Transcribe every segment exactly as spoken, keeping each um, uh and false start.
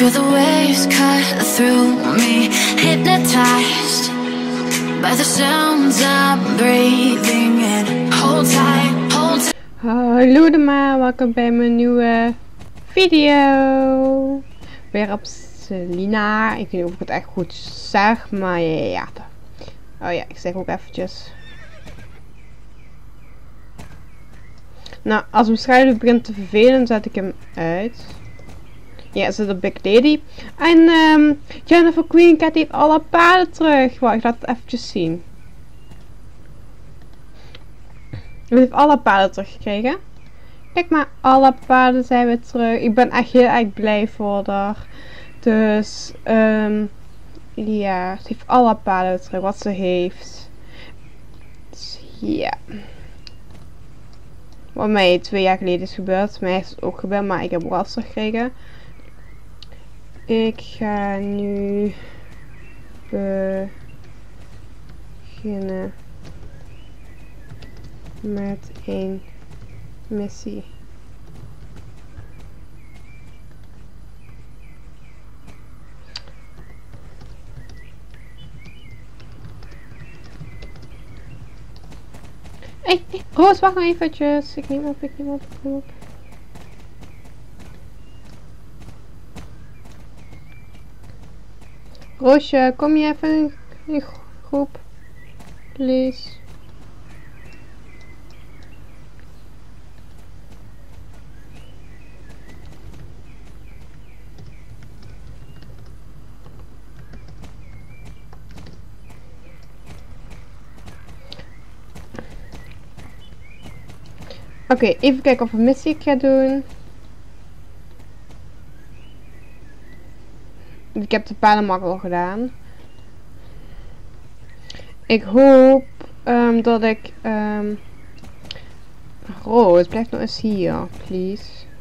Feel the waves cut through me, hypnotized by the sounds I'm breathing in. Hold tight, hold tight. Hallo allemaal, welkom bij mijn nieuwe video. Weer op Selina. Ik weet niet of ik het echt goed zeg, maar ja. Oh ja, ik zeg ook eventjes. Nou, als mijn schuilen begint te vervelen, zet ik hem uit. Ja, zit op Big Lady. En um, Jennifer Queen Cat heeft alle paarden terug. Wacht, ik laat het eventjes zien. We heeft alle paarden teruggekregen. Kijk maar, alle paarden zijn weer terug. Ik ben echt heel erg blij voor haar. Dus, um, ja, ze heeft alle paarden terug wat ze heeft. Dus, ja. Wat mij twee jaar geleden is gebeurd. Mij is het ook gebeurd, maar ik heb ook alles teruggekregen. Ik ga nu beginnen met een missie. Hé, hey, Roos, wacht nog eventjes. Ik neem op, ik neem op, ik neem op. Roosje, kom je even in de groep? Please. Oké, okay, even kijken of een missie ik ga doen. Ik heb de paardenmak al gedaan. Ik hoop um, dat ik... Um... Roos, blijf nog eens hier, please.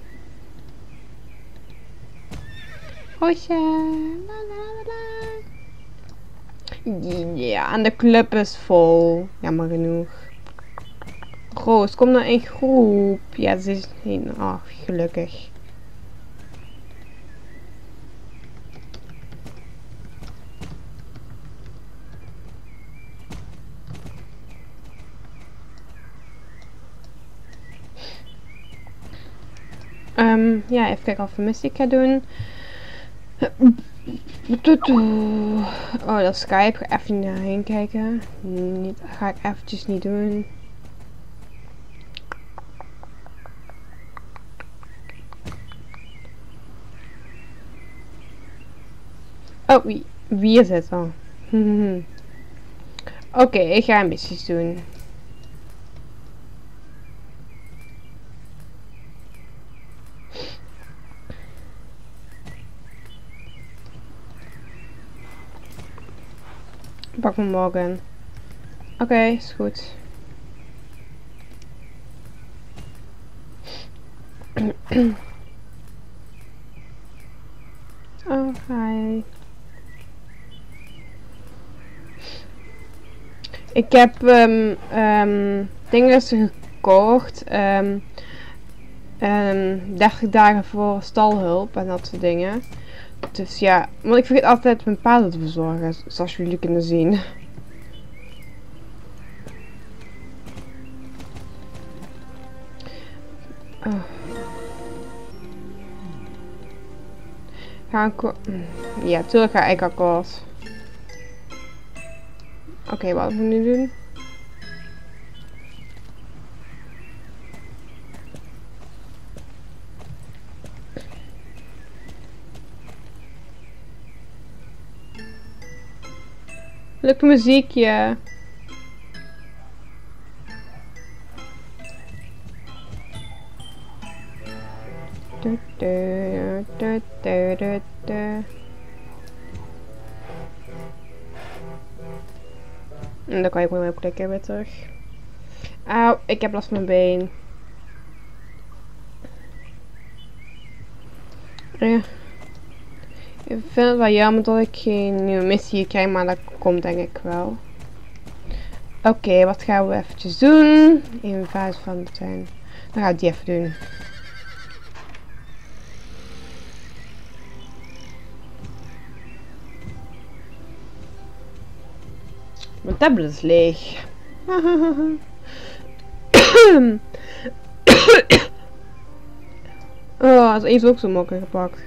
Roosje. La, la, la, la. Ja, en de club is vol. Jammer genoeg. Roos, kom naar een groep. Ja, ze is niet... Oh, gelukkig. Um, ja, even kijken of ik een missie ga doen. Oh, dat Skype. Ga even naar heen kijken. Niet, ga ik eventjes niet doen. Oh, wie, wie is het dan? Oh. Oké, okay, ik ga missies doen. Pak me morgen. Oké, okay, is goed. Oh, hi. Ik heb um, um, dingen gekocht. Um, um, dertig dagen voor stalhulp en dat soort dingen. Dus ja, want ik vergeet altijd mijn paarden te verzorgen, zoals jullie kunnen zien. Oh. Ga ik... Ja, tuurlijk ga ik akkoord. Oké, okay, wat moet ik nu doen? Leuk muziekje. Du, du, du, du, du, du. En dan kan je gewoon op klikken weer terug. Auw, ik heb last van mijn been. Ja. Ik vind het wel jammer dat ik geen nieuwe missie krijg, maar dat komt denk ik wel. Oké, okay, wat gaan we eventjes doen? Even fase van de tuin. Dan gaan we die even doen. Mijn tablet is leeg. Oh, dat is even ook zo makkelijk gepakt.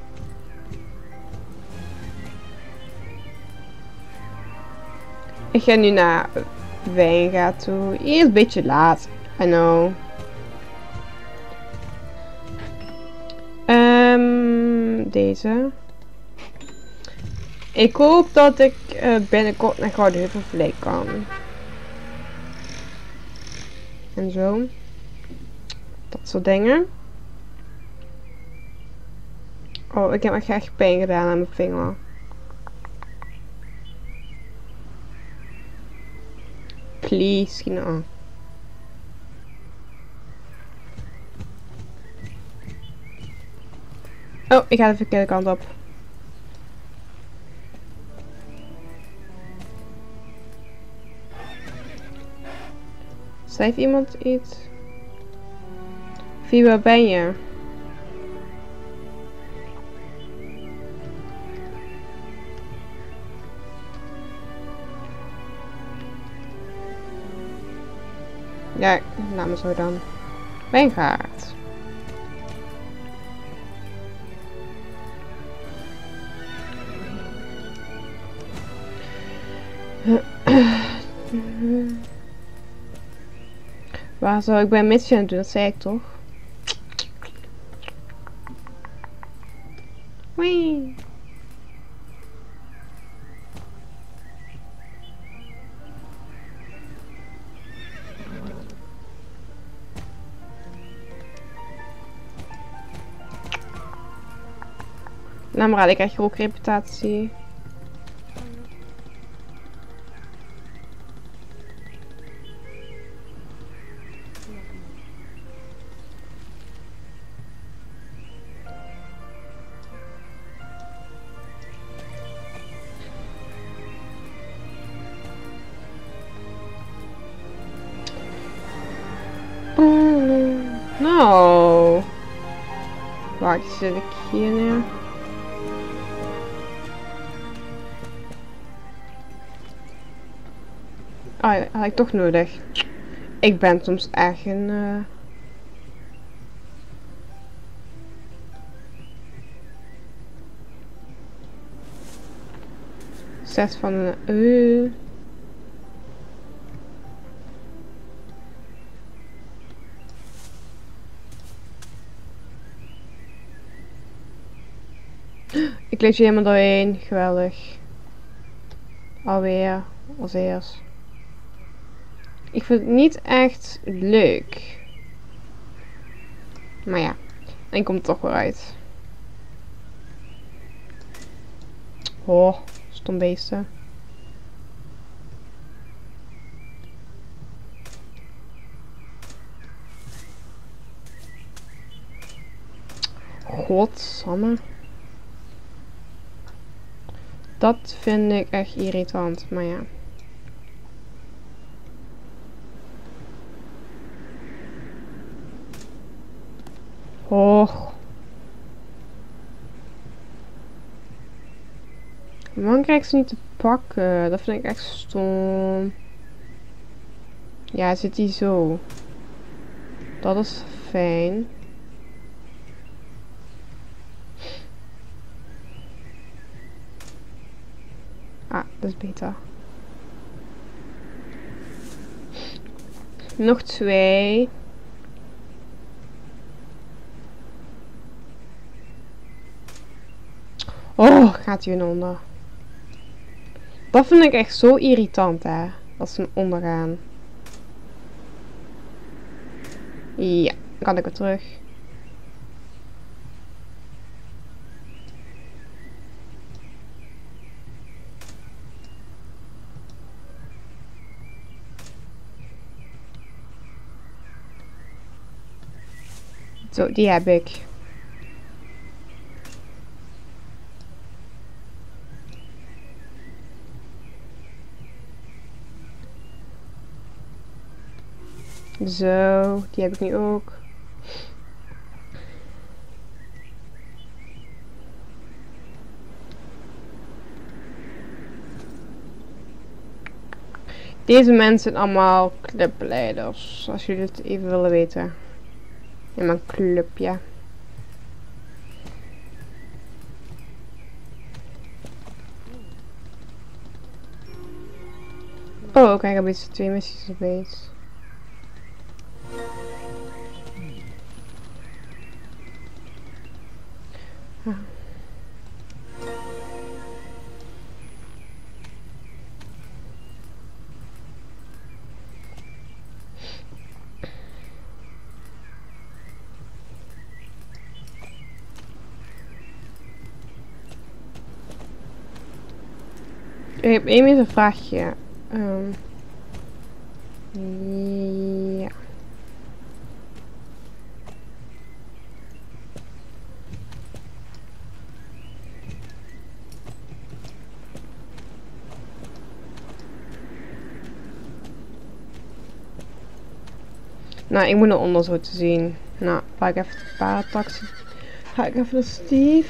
Ik ga nu naar Wijngaard toe. Hier is een beetje laat. I know. Um, deze. Ik hoop dat ik uh, binnenkort naar Gouden Heuvelvlei kan. En zo. Dat soort dingen. Oh, ik heb echt echt pijn gedaan aan mijn vinger. Please, schiet nou aan. Oh, ik ga de verkeerde kant op. Schrijft iemand iets? Wie, waar ben je? Ja, laat me zo dan. Wijngaard. Waar zou ik bij een missie aan doen? Dat zei ik toch? Wee. Nou maar, ik krijg ook reputatie. Nou. Wacht, zit ik hier neer? Oh ja, had ik toch nodig. Ik ben soms echt een... Uh... Zes van een... Uh... Ik lees je helemaal doorheen. Geweldig. Alweer. Als eerst. Ik vind het niet echt leuk. Maar ja. En komt het toch weer uit. Oh, stom beesten. Godsamme. Dat vind ik echt irritant, maar ja. Oh. Waarom krijg ik ze niet te pakken? Dat vind ik echt stom. Ja, zit die zo. Dat is fijn. Ah, dat is beter. Nog twee. Oh, gaat hij onder. Dat vind ik echt zo irritant, hè. Dat ze ondergaan. Ja, dan kan ik weer terug. Zo, die heb ik. Zo, die heb ik nu ook. Deze mensen zijn allemaal clubleiders. Als jullie het even willen weten. In mijn clubje. Oh, kijk, ik heb iets twee missies erbij. Ah. Ik heb één meer een vraagje. Um, ja. Nou, ik moet naar onder zo te zien. Nou, pak ik even de paardtaxi. Ga ik even naar Steve.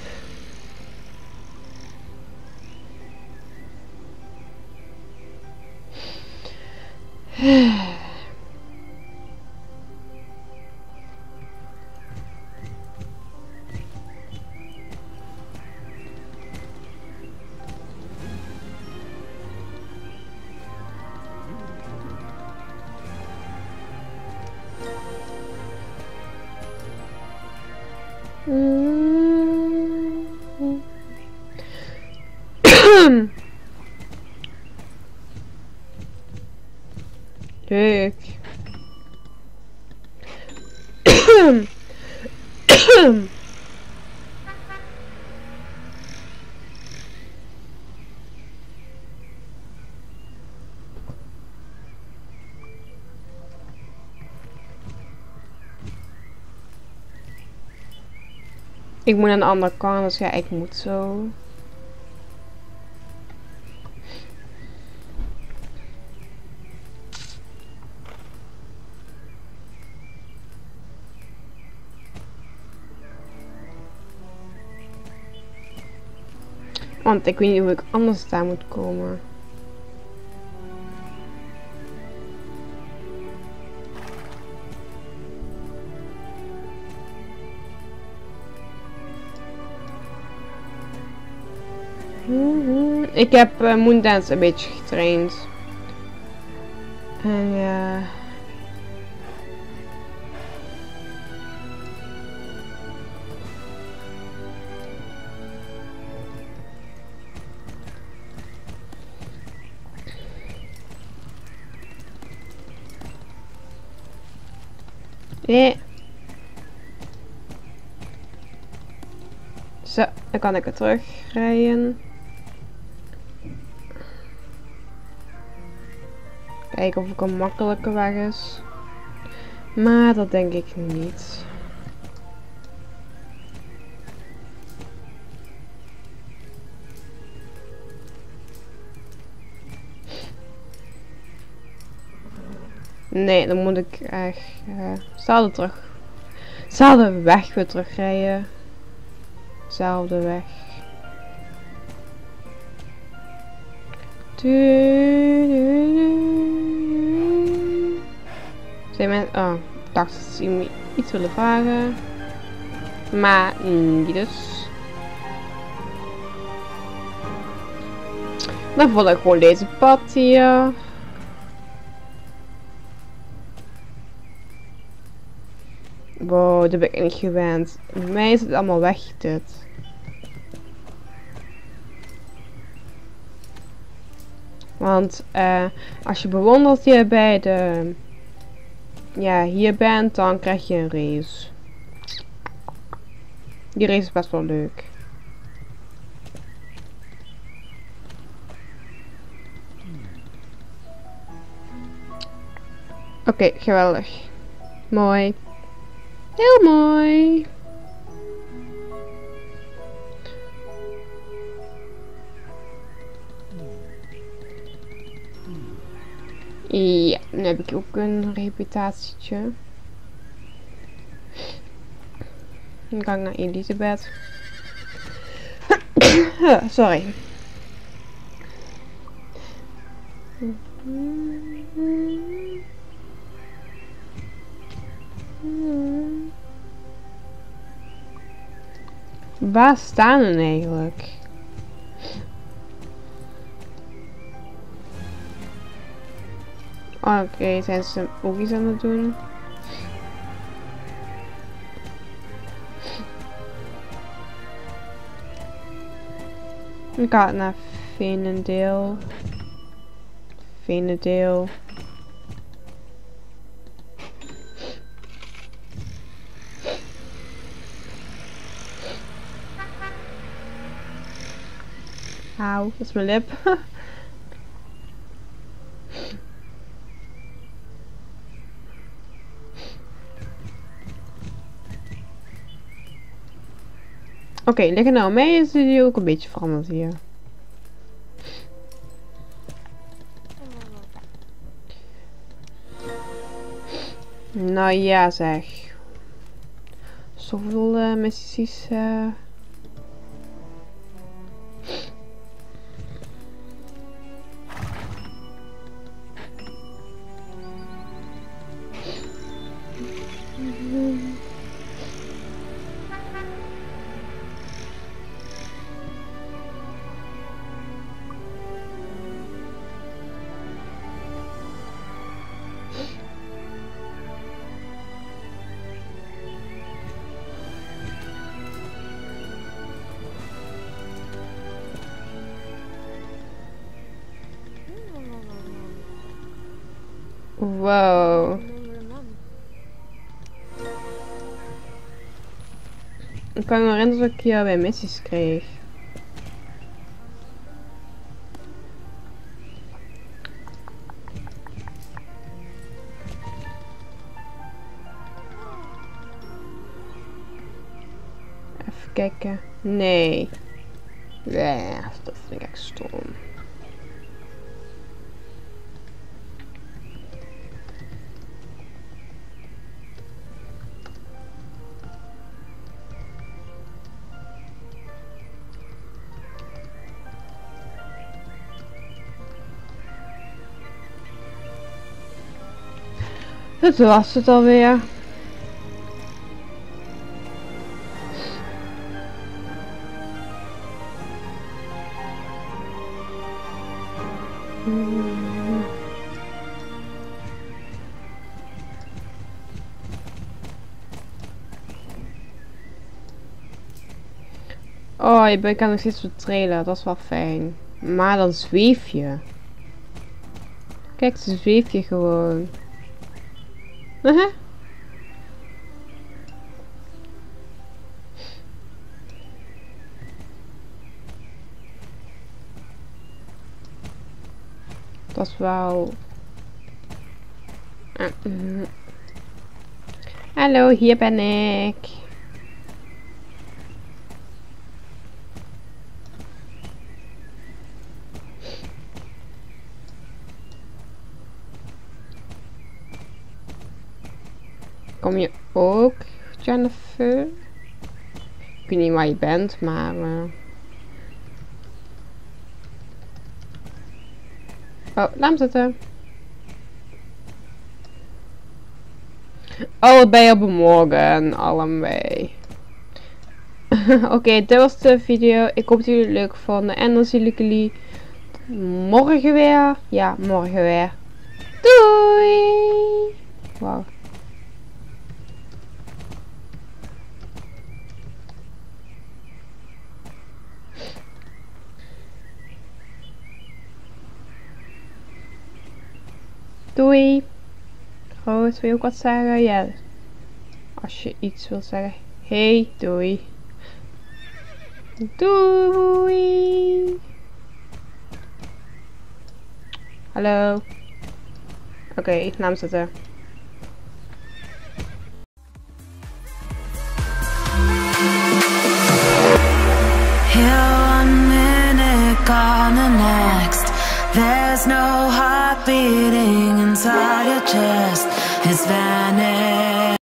Leuk. Ik moet aan de andere kant, dus ja, ik moet zo. Want ik weet niet hoe ik anders daar moet komen. Mm-hmm. Ik heb uh, Moondance een beetje getraind. En ja... Nee. Zo, dan kan ik er terug rijden. Kijken of ik een makkelijke weg is. Maar dat denk ik niet. Nee, dan moet ik echt uh, zelfde terug. Zelfde weg weer terugrijden. Zelfde weg. Zijn mensen... Oh, ik dacht dat ze me iets willen vragen. Maar niet dus. Dan volg ik gewoon deze pad hier. Wow, dat ben ik niet gewend. Bij mij is het allemaal weg dit. Want uh, als je bewondert hier bij de... Ja, hier bent, dan krijg je een race. Die race is best wel leuk. Oké, okay, geweldig. Mooi. Heel mooi. Ja, nu heb ik ook een reputatietje. Dan ga ik naar Elisabeth. Sorry. Waar staan we eigenlijk? Oké, okay, zijn ze ook iets aan het doen? Ik ga naar Venendeel. Venendeel. Auw, dat is mijn lip. Oké, okay, lekker nou mee is die ook een beetje veranderd hier. Nou ja zeg. Zoveel uh, missies. Uh... Wow. Ik kan me herinneren dat ik hier bij missies kreeg. Even kijken. Nee. Nee, dat vind ik echt stom. Het was het alweer. Hmm. Oh, je kan nog steeds vertrailen, dat is wel fijn. Maar dan zweef je. Kijk, ze zweef je gewoon. Uh-huh. Dat is wel... Uh, uh. Hallo, hier ben ik. Kom je ook, Jennifer? Ik weet niet waar je bent, maar... Uh... Oh, laat hem zitten. Oh, wat ben je op een morgen, allebei. Oké, okay, dit was de video. Ik hoop dat jullie het leuk vonden. En dan zie ik jullie morgen weer. Ja, morgen weer. Doei! Wauw. Doei. Roos, wil je ook wat zeggen? Ja. Als je iets wilt zeggen. Hey, doei. Doei. Hallo. Oké, okay, naam zetten. Here one minute, gone the next. There's no heart beating inside your chest. It's vanished.